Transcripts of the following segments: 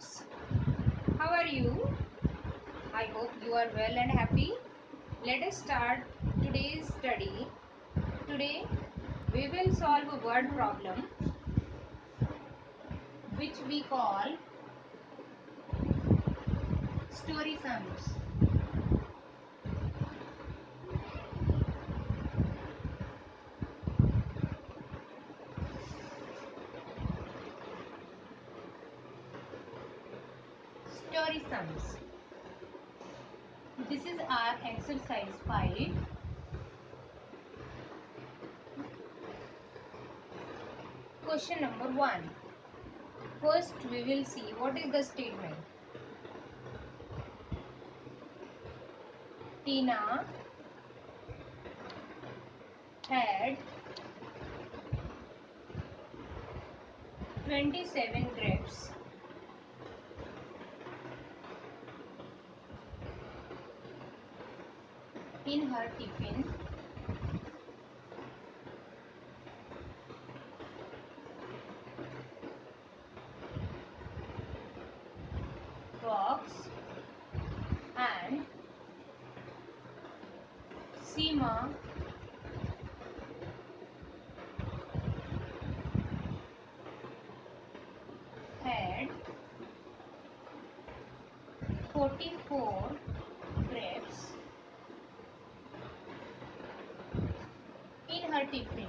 students, how are you? I hope you are well and happy. Let us start today's study. Today we will solve a word problem which we call story sums. Story sums. This is our exercise 5. Question number 1. First we will see what is the statement. Tina had 27 grapes in her tiffin box and Seema had 44 grapes in her tiffin.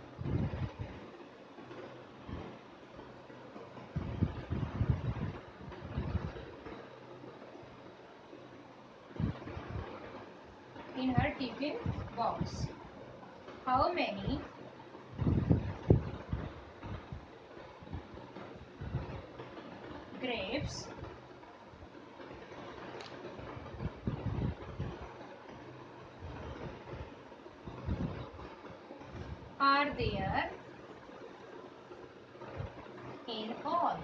In her tiffin box. How many grapes are there in all?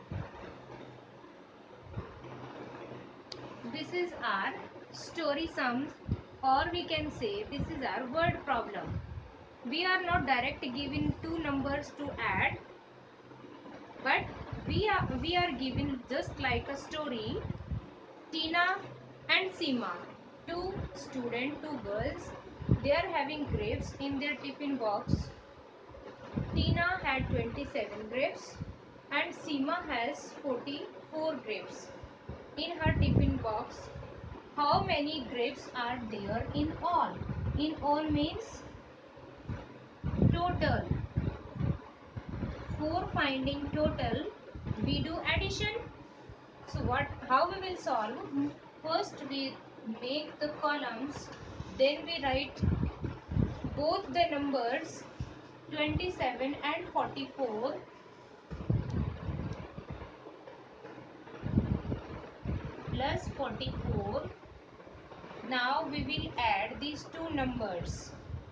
This is our story sums, or we can say this is our word problem. We are not directly given two numbers to add, but we are given just like a story. Tina and Seema, two students, two girls, they are having grapes in their tiffin box. Tina had 27 grapes and Seema has 44 grapes in her tiffin box. How many grapes are there in all? In all means total. For finding total, we do addition. So how we will solve? First we make the columns, then we write both the numbers 27 and 44 plus 44. Now we will add these two numbers.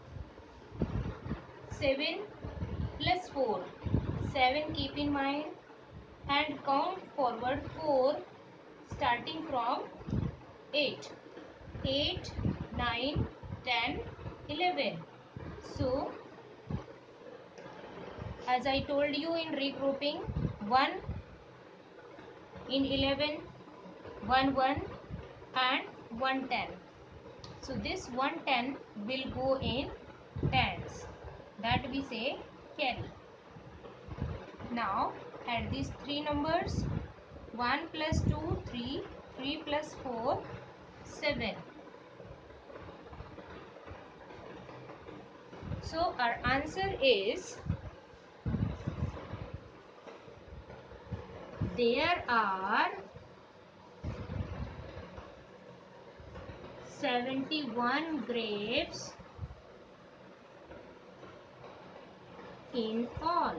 7 plus 4. 7 keep in mind and count forward 4 starting from 8. 8, 9, 10, 11. So, as I told you in regrouping, 1 in 11, 1 1 and 110. So this 110 will go in tens. That we say carry. Now add these three numbers. 1 plus 2, 3. 3 plus 4, 7. So our answer is there are 71 grapes in all.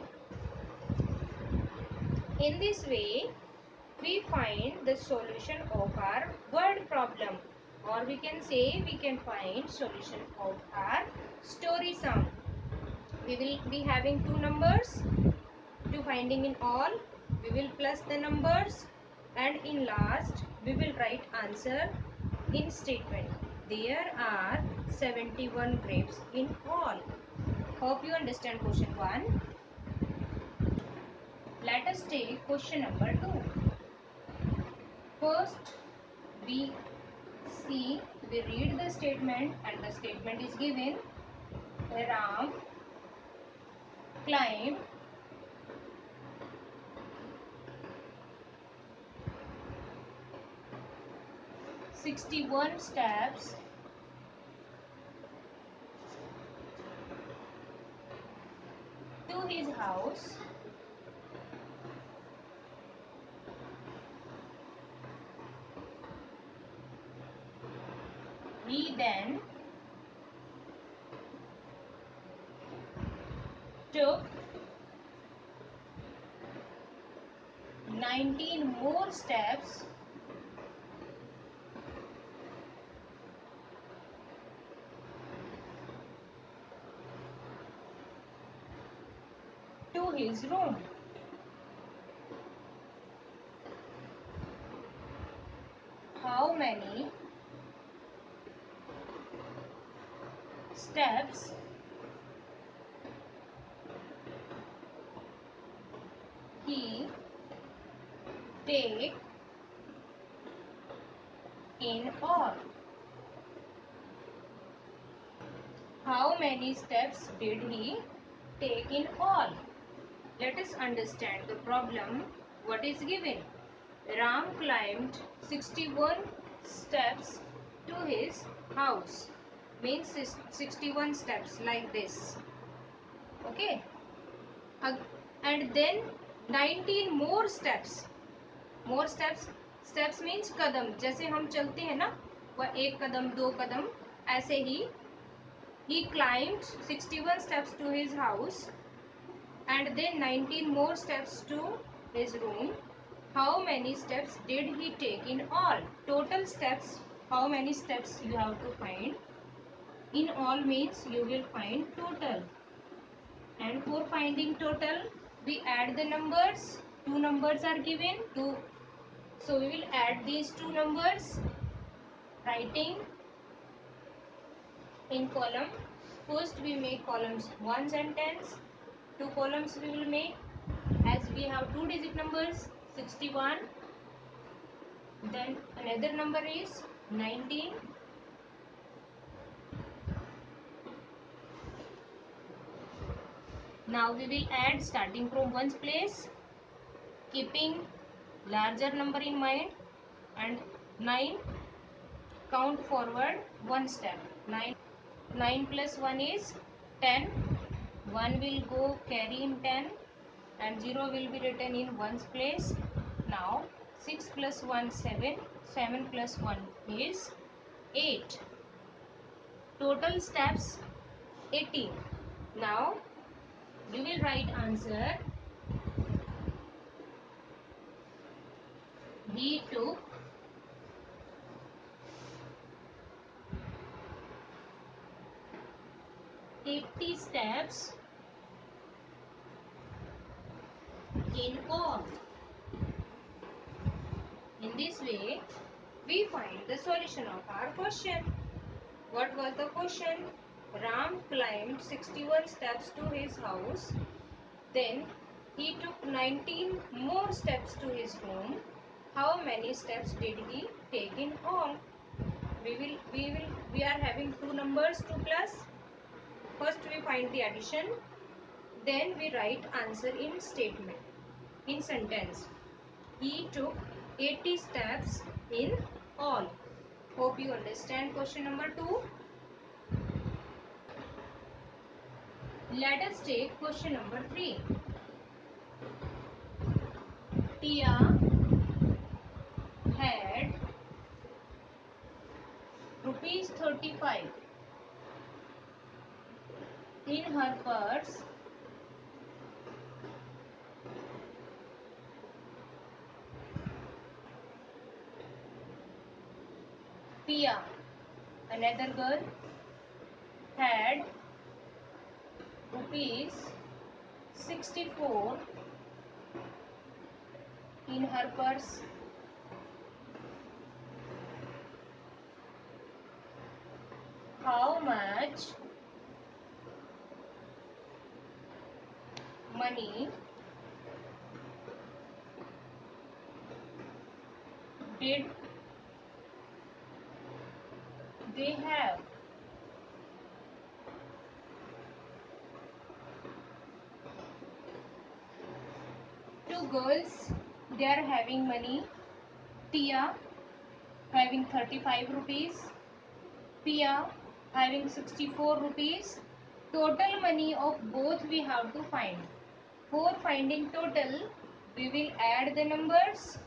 In this way, we find the solution of our word problem, or we can say we can find solution of our story sum. We will be having two numbers to finding in all. We will plus the numbers and in last we will write answer in statement. There are 71 grapes in all. Hope you understand question 1. Let us take question number 2. First, we we read the statement, and the statement is given. Ram climbed 61 steps to his house. He then took 19 more steps to his room. How many steps he take in all? How many steps did he take in all? Let us understand the problem. What is given? Ram climbed 61 steps to his house. Means 61 steps like this. Okay. And then 19 more steps. More steps. Steps means कदम. जैसे हम चलते हैं ना, वह एक कदम, दो कदम, ऐसे ही. He climbed 61 steps to his house and then 19 more steps to his room. How many steps did he take in all? Total steps, how many steps you have to find? In all means you will find total. And for finding total, we add the numbers. Two numbers are given. So we will add these two numbers, writing in column. First we make columns 1s and 10s. Two columns we will make, as we have two digit numbers 61, then another number is 19, now we will add starting from ones place, keeping larger number in mind, and 9, count forward one step. 9 plus 1 is 10, 1 will go carry in 10 and 0 will be written in ones place. Now 6 plus 1 7, 7 plus 1 is 8. Total steps 18. Now we will write answer. He took 80 steps in all. In this way, we find the solution of our question. What was the question? Ram climbed 61 steps to his house. Then he took 19 more steps to his room. How many steps did he take in all? We are having two numbers, 2 plus. First we find the addition. Then we write answer in statement, in sentence. He took 80 steps in all. Hope you understand question number 2. Let us take question number 3. Tia had rupees 35 in her purse. Tia, another girl, had rupees 64 in her purse. How much money did they have? Two girls, they are having money. Tia having 35 rupees. Pia having 64 rupees. Total money of both we have to find. For finding total, we will add the numbers.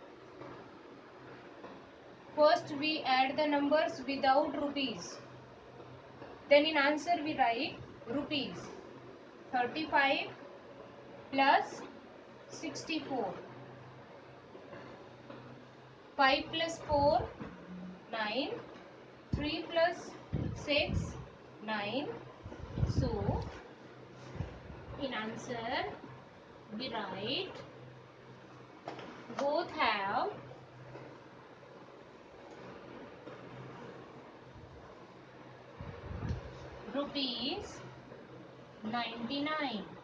First we add the numbers without rupees. Then in answer we write rupees. 35 plus 64. 5 plus 4, 9. 3 plus 6, 9. So, in answer, we write both have rupees 99.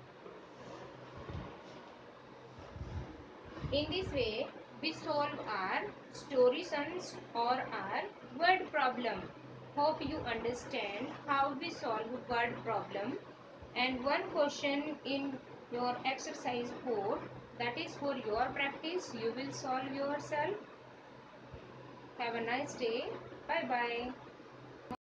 In this way, we solve our story sums or our word problem. Hope you understand how we solve word problem. And one question in your exercise 4, that is for your practice. You will solve yourself. Have a nice day. Bye bye.